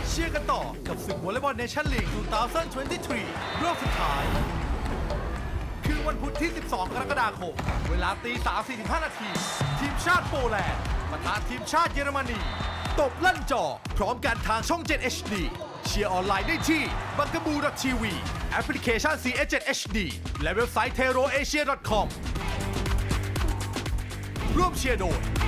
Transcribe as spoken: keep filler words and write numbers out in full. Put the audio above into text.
เชียร์กันต่อกับศึกวอลเลย์บอลเนชั่นลีก สองพันยี่สิบสาม รอบสุดท้ายคือวันพุธที่ สิบสอง กรกฎาคม เวลาตี สาม สี่สิบห้า นาที ทีมชาติโปแลนด์ปะทะทีมชาติเยอรมนีตบลั่นจอพร้อมกันทางช่อง เจ็ด เอช ดี เชียร์ออนไลน์ได้ที่ บังกะบู ที วี แอปพลิเคชัน ซี เอส เจ็ด เอช ดี และเว็บไซต์ เทโรเอเชีย ดอท คอม ร่วมเชียร์โดย